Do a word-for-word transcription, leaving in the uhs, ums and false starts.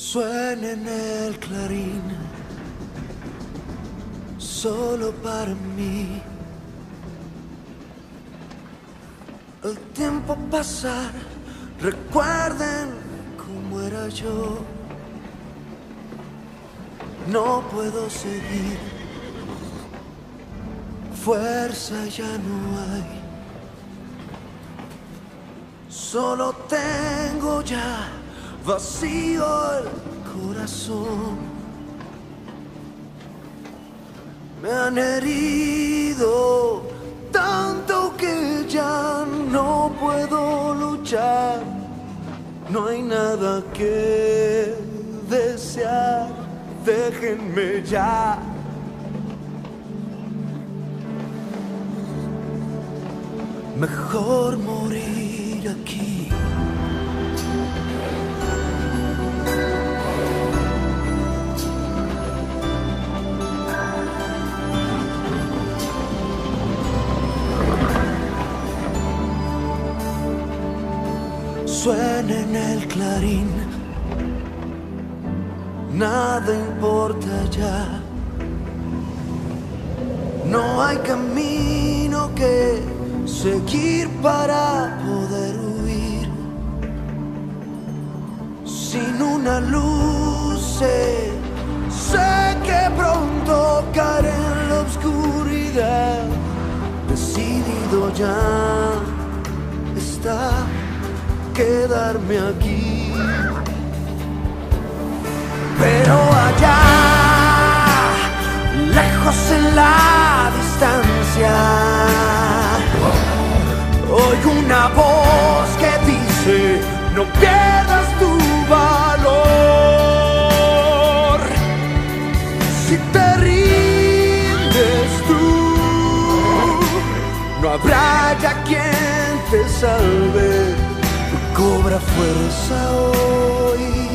Suena en el clarín, solo para mí. El tiempo pasar, recuerden cómo era yo. No puedo seguir, fuerza ya no hay. Solo tengo ya vacío el corazón. Me han herido tanto que ya no puedo luchar. No hay nada que desear, déjenme ya. Mejor morir aquí. Suena en el clarín, nada importa ya. No hay camino que seguir para poder huir. Sin una luz sé, sé que pronto caeré en la oscuridad. Decidido ya está quedarme aquí. Pero allá, lejos en la distancia, oigo una voz que dice: no pierdas tu valor. Si te rindes tú, no habrá ya quien te salve. Cobra fuerza hoy.